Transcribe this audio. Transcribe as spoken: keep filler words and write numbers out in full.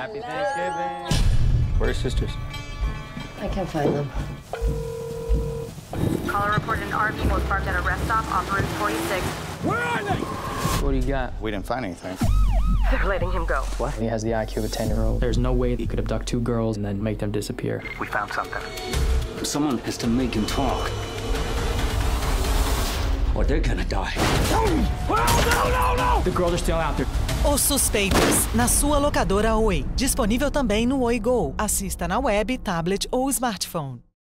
Happy Thanksgiving. Where are sisters? I can't find them. Caller reported an R V was parked at a rest stop off Route forty-six. Where are they? What do you got? We didn't find anything. They're letting him go. What? He has the I Q of a ten-year-old. There's no way he could abduct two girls and then make them disappear. We found something. Someone has to make him talk. Or they're gonna die. No, no, no, no! The girls are still out there. Os Suspeitos, na sua locadora Oi. Disponível também no Oi Go. Assista na web, tablet ou smartphone.